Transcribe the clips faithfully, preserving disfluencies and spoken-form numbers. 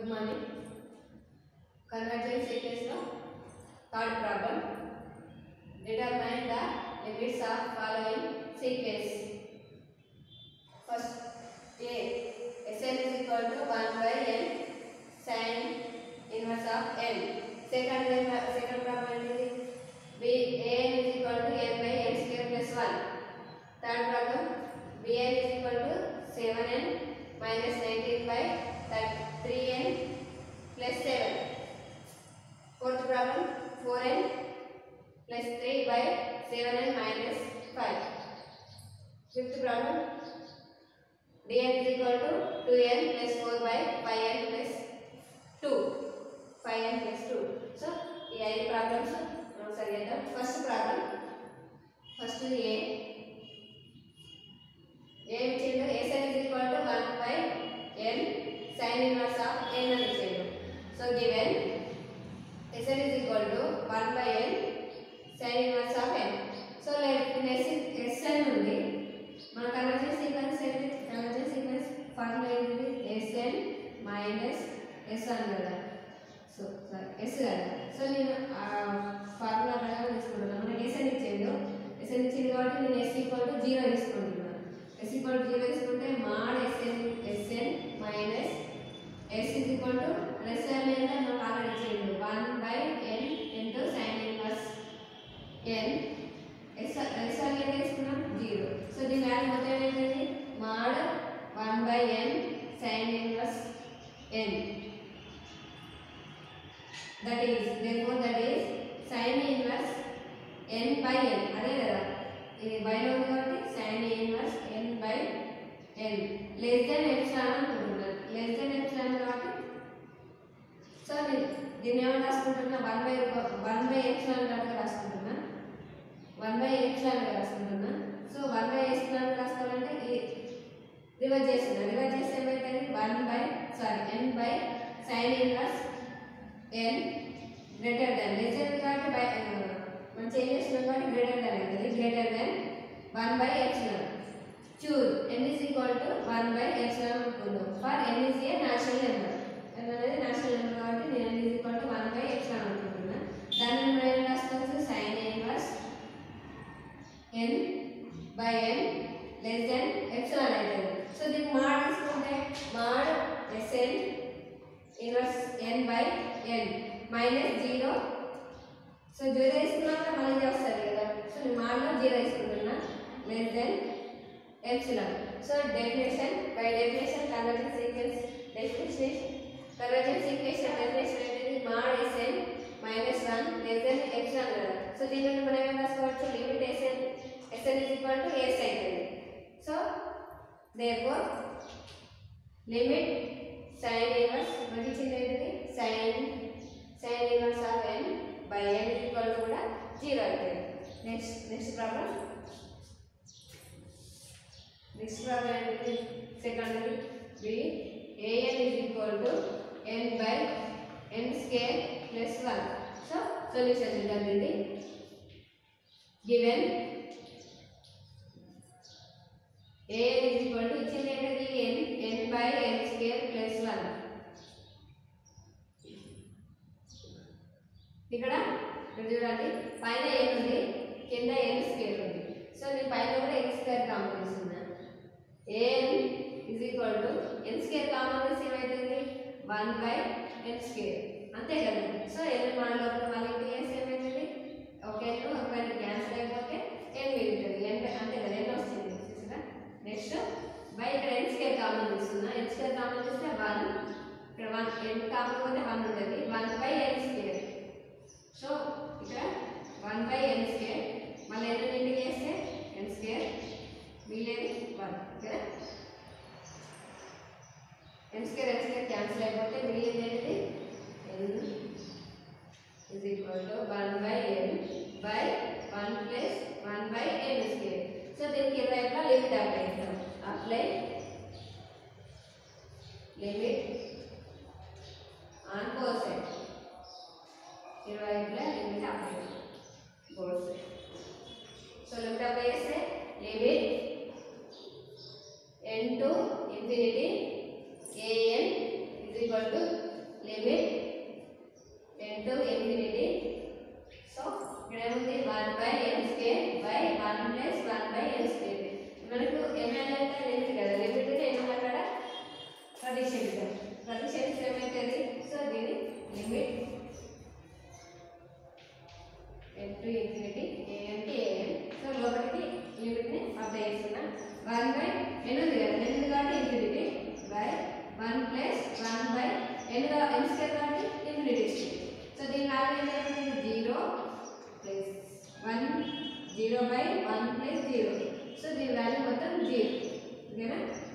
Good morning. Convergence sequence of third problem. Determine the limits of following sequence. First, A. Sn is equal to one by n sin inverse of n. Second, second problem is B. An is equal to n by n square plus one. Third problem, Bn is equal to seven n minus nineteen by three n plus seven. Fourth problem, four n plus three by seven n minus five. Fifth problem, Dn is equal to two n plus four by five n plus two. five n plus two. So, ఈ ఐదు problems మనం సరిగ్గా first problem first A A ఇచ్చిండు Sn is equal to one by n sin inverse of n అని ఇచ్చిండు. So given Sn is equal to one by n sin inverse of n. So let Sn ఉంది మన convergence sequence ఏంటి? Convergence sequence formula ఏంటిది? Sn minus s అని కదా. So sorry s కదా. So నేను ఫార్ములా ప్రకారం తీసుకుంటున్నాను. మనకి Sn ఇచ్చిండు. Sn ఇచ్చింది కాబట్టి నేను s ఈక్వల్ టు జీరో తీసుకుంటున్నాను. s ఈక్వల్ టు జీరో తీసుకుంటే mod Sn Sn minus s is equal to less than ఎంత మనకు ఆల్రెడీ ఇచ్చిండు one by n into sin inverse n. s s అనేది తీసుకున్నాం జీరో. సో దీని వాల్యూ మొత్తం ఏంటంటే mod one by n sin inverse n. That is therefore that is sin inverse n by n. అదే కదా ఇది by లో ఉంది కాబట్టి sin inverse n by n less than epsilon అనుకుంటున్నాను. less than epsilon కాబట్టి సో దీన్ని ఏమని రాసుకుంటున్నా one by one by epsilon కనుక రాసుకుంటున్నా one by epsilon గా రాసుకుంటున్నా. సో one by epsilon రాసుకోవాలంటే ఈ రివర్స్ చేస్తున్నా. రివర్స్ చేస్తే ఏమైతుంది one by సారీ n by sin inverse n greater than less than కాబట్టి బై మనం చేంజ్ చేస్తున్నాం కాబట్టి గ్రేటర్ దాన్ అవుతుంది. Greater than one by epsilon. Choose n is equal to one by epsilon అనుకుందాం. For n is a natural number. n అనేది natural number కాబట్టి నేను n is equal to one by epsilon అనుకుంటున్నా. దాన్ని మనం ఏం రాసుకోవచ్చు sin inverse n by n less than epsilon అవుతుంది. సో దీనికి మాడ్ తీసుకుంటే mod Sn inverse n by n minus zero. So zero తీసుకున్నాక మళ్ళీ ఇది వస్తుంది కదా. సో నేను మాడ్లో జీరో తీసుకుంటున్నా less than epsilon. So definition by definition convergence sequence definition convergence equation definition అనేది mod Sn minus one less than epsilon కదా. సో దీనిని మనం ఏం రాసుకోవచ్చు limit Sn Sn is equal to s అవుతుంది. So therefore limit sin inverse మనకి ఇచ్చింది ఏంటిది sin sin inverse of n by n is equal to కూడా జీరో అవుతుంది. Next next problem Next problem is secondary B. An is equal to n by n square plus one. So solution is already given. An is equal to which is n n by n square plus one. ఇక్కడ చూడండి పైన n ఉంది కింద n square ఉంది. So నేను పైన కూడా n square common తీసుకున్నాను. An is equal to n square common తీసి ఏమైతుంది one by n square అంతే కదా. సో n మన లోపల మళ్ళీ ds ఏమైతుంది ఒక n ఒక n క్యాన్సిల్ అయిపోతే n మిగులుతుంది. n అంతే కదా n వస్తుంది చూసారా. నెక్స్ట్ బై ఇక్కడ n square కామన్ తీసుకున్నా. n square కామన్ తీస్తే one ఇక్కడ one n కామన్ పోతే one ఉంటుంది one by n square. So ఇక్కడ one by n square మళ్ళీ n ఇంటికి వేస్తే n square మిగిలేది one కదా. n square n square cancel అయిపోతే మిగిలింది ఏంటిది n is equal to one by n by one plus one by n square. So దీనికి ఇరువైపులా లిమిట్ అప్లై చేద్దాం. Apply limit on both side. ఇరువైపులా limit apply both side. So limit apply చేస్తే limit n to infinity an is equal to one by n ఉంది కదా, n ఉంది కాబట్టి infinity by one plus one by n n square కాబట్టి infinity square. So దీని value ఏంటంటే zero plus one, zero by one plus zero. So దీని value మొత్తం zero. ఓకేనా?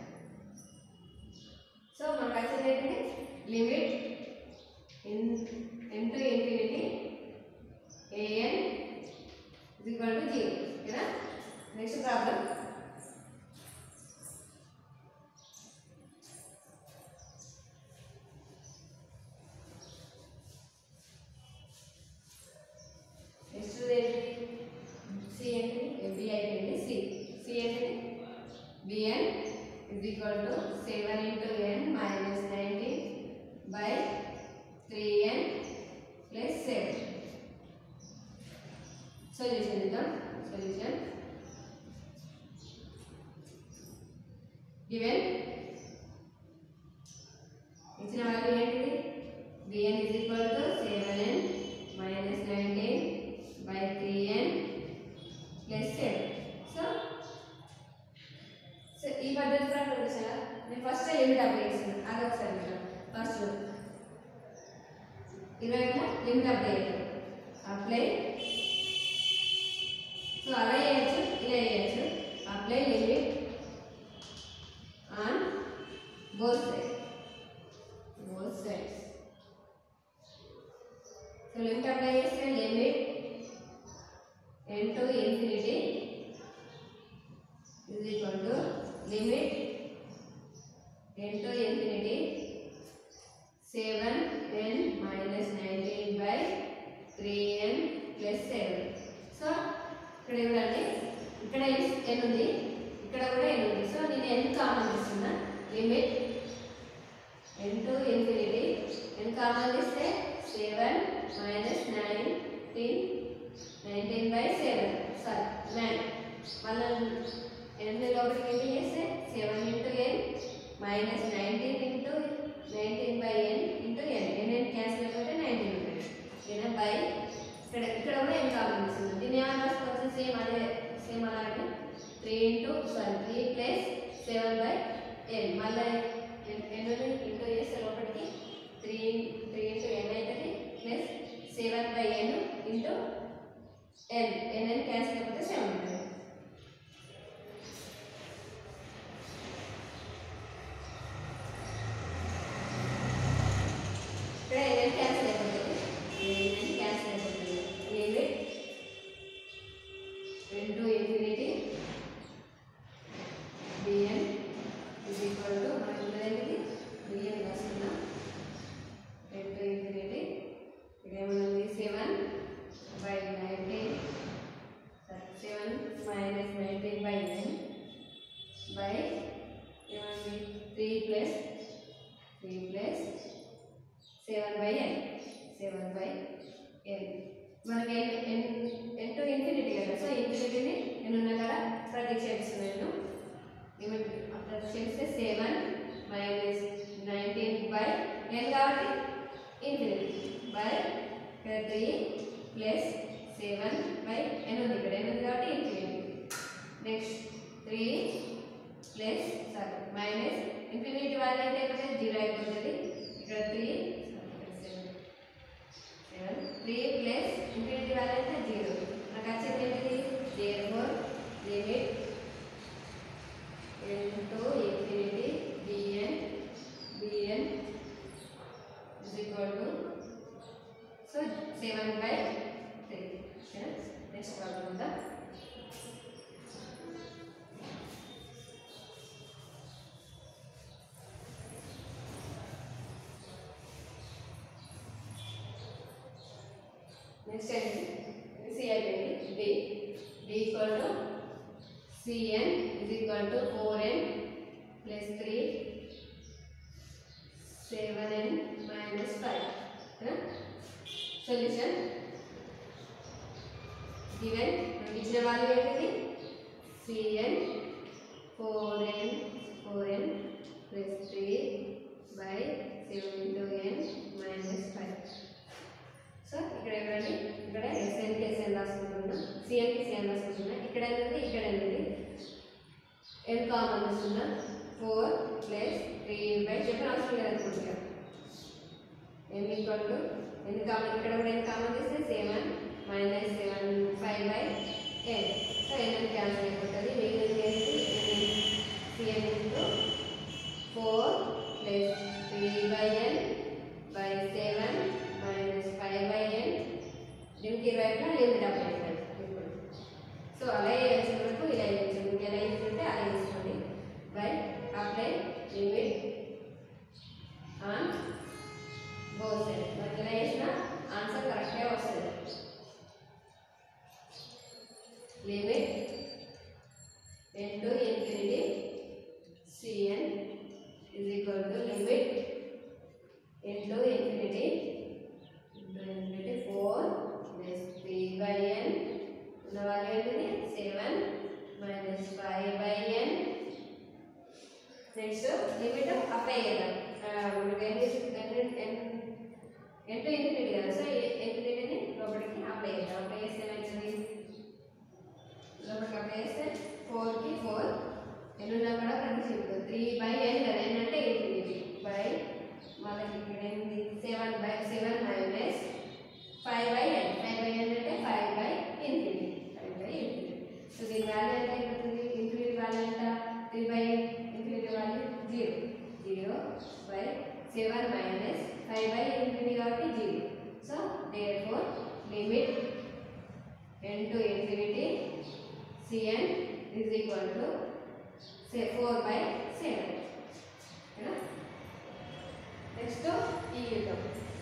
సో మనకు వచ్చేది ఏంటంటే limit in n to infinity a n is equal to zero. ఓకేనా? Next problem. నెక్స్ట్ సి ఏంటి? బి అయిపోయింది. సి సి ఏంటి? B n is equal to seven into n minus nineteen by three n plus seven. Solution ఇద్దాం. Solution given ఇచ్చిన value ఏంటిది? bn is equal to seven n minus nineteen by three n plus seven. So so ఈ పద్ధతి ప్రకారం చూసారా, నేను first limit apply చేస్తాను. అది ఒకసారి చూద్దాం. ఫస్ట్ ఇరవై లిమిట్ అప్లై చేద్దాం. అప్లై సో అలా చేయొచ్చు, ఇలా చేయొచ్చు. Apply limit on both sides both sides so limit apply చేస్తే limit n to infinity is equal to limit n to infinity seven n minus nineteen by three n plus seven. So ఇక్కడ ఇవ్వండి, ఇక్కడ n ఉంది, ఇక్కడ కూడా n ఉంది. So నేను n common తీస్తున్నా. Limit n to infinity n common తీస్తే seven minus nineteen nineteen by seven sorry nine మళ్ళీ n లోపలికి ఏంటి చేస్తే seven into n minus nineteen into nineteen by n into n n n cancel అయిపోతే నైన్టీన్ ఉంటుంది. ఓకేనా? బై ఇక్కడ ఇక్కడ కూడా ఎన్ కామన్ వస్తుంది. దీన్ని ఏమైనా రాసుకోవచ్చు? సేమ్ అదే సేమ్ అలాగే three into sorry three plus seven by n మళ్ళీ ఎన్ ఇంటూ చేస్తే లోపలికి త్రీ త్రీ ఇంటూ ఎన్ అవుతుంది plus seven by n into n n n cancel అయిపోతే సెవెన్ ఉంటుంది. క్యాన్సిల్ అయిపోతుంది క్యాన్సిల్ అయిపోతుంది limit n to infinity bn is equal to మనకి ఉన్నది bn రాసుకున్నాం n to infinity ఇక్కడ ఏమన్నది seven by nineteen seven minus nineteen by nine by ఏమన్నది three plus three plus seven by n seven by n మనకి n n to infinity కదా. So ఇన్ఫినిటీని నేను ఉన్నా కదా ప్రతిక్షేపిస్తున్నాను. లిమిట్ ప్రతిక్షేపిస్తే seven minus nineteen by n కాబట్టి ఇన్ఫినిటీ బై ఇక్కడ three plus seven by n ఉంది, ఇక్కడ ఎన్ ఉంది కాబట్టి infinity. Next three plus sorry minus infinity value అయితే అయిపోతే జీరో అయిపోతుంది. ఇక్కడ three three plus infinity value అయితే జీరో. నాకు వచ్చేది ఏంటిది? Therefore limit n to infinity bn bn is equal to so seven by three. Yes. Next problem the next is C అయిపోయింది. D D equal to Cn is equal to four n plus three seven n minus five. Huh? Solution given ఇచ్చిన value ఏంటిది? Cn four n four n plus three by seven into n minus five. So ఇక్కడ ఇవ్వండి, ఇక్కడ ఎస్ఎన్కి SN రాసుకుంటున్నా, సిఎన్కి CN రాసుకుంటున్నా. ఇక్కడ ఏంటంటే ఇక్కడ ఏంటంటే common తీసుకున్నాం ఫోర్ ప్లస్ త్రీ బై చెప్పిన అవసరం లేదనుకుంటున్నా n equal to n common ఇక్కడ కూడా ఎన్ కామన్ తీస్తే seven minus seven five by n so n cancel అయిపోతుంది మిగిలింది ఏంటి c n into four plus three by n by seven minus five by n దీనికి ఇరవైలో లిమిట్ అప్లై చేయాలి ఇప్పుడు సో అలా వేసిన వరకు ఇలా వేసి మీకు ఎలా వేసుకుంటే అలా వేసుకోండి by apply limit on both sides. But ఇలా చేసినా ఆన్సర్ కరెక్ట్గా వస్తుంది. Limit n to infinity cn is equal to limit n to infinity into infinity four plus three by n ఉన్న వాల్యూ ఏంటిది seven minus five by n next limit apply చేద్దాం మనకి n n to infinity కదా so ఇన్ఫినిటీని లోపలికి apply చేద్దాం apply చేస్తే ఏమవుతుంది లోపలికి అప్లై చేస్తే ఫోర్కి ఫోర్ ఎన్ ఉన్నా కూడా ప్రతిక్షేపు త్రీ బై ఎన్ కదా ఎన్ అంటే ఇన్ఫినిటీ బై మనకి ఇక్కడ ఏంటి seven by seven minus five by n five by n అంటే five by infinity five by infinity so దీని వాల్యూ ఎంత అయిపోతుంది ఇన్ఫినిటీ వాల్యూ ఎంత three by infinity value zero zero by seven minus five by infinity కాబట్టి zero so therefore limit n to infinity cn is equal to say four by seven है ना next e use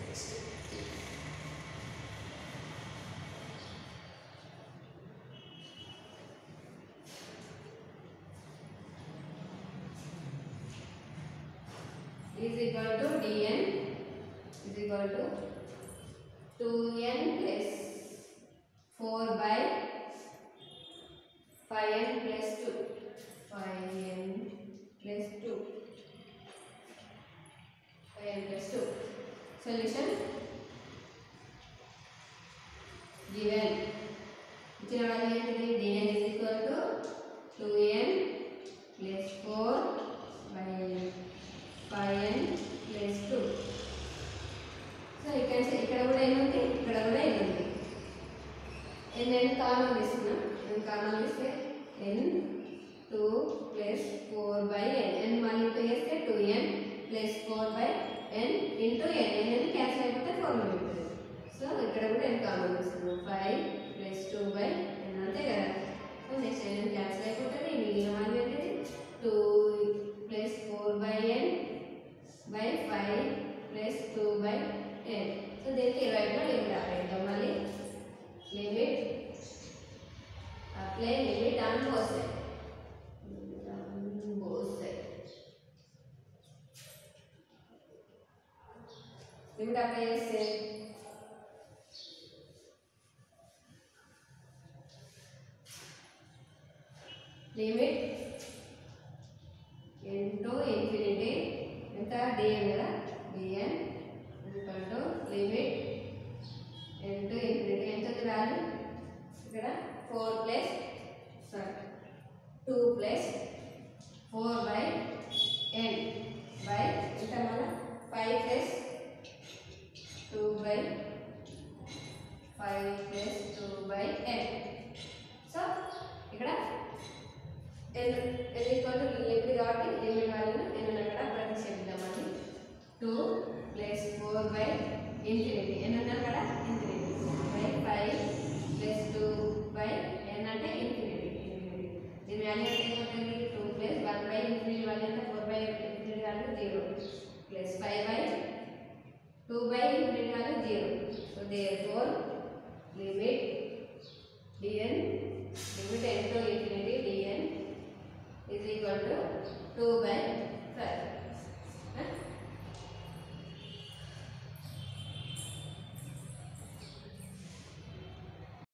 is equal to dn is equal to two n plus four by five n plus two five n plus two five n plus two solution given ఇచ్చిన value ఏంటిది dn is equal to two n plus four by five n plus two so ఇక్కడ ఇక్కడ కూడా ఏముంది ఇక్కడ కూడా ఏముంది n n common తీసుకున్నాం n కామన్ తీస్తే n two plus four by n n మళ్ళీ చేస్తే two n plus four by n into n n n cancel అయిపోతే ఫోర్ మిగులుతుంది సో ఇక్కడ కూడా n కామన్ తీసుకున్నాం five plus two by n అంతే కదా సో నెక్స్ట్ n క్యాన్సిల్ అయిపోతుంది మిగిలిన వాల్యూ ఏంటిది two plus four by n by five plus two by ten so దీనికి ఇరవైలో లిమిట్ అప్లై చేద్దాం మళ్ళీ limit apply limit on both sides both sides limit apply చేస్తే లిమిట్ n to infinity ఎంత dn కదా dn equal to limit n to infinity ఎంత value ఇక్కడ four plus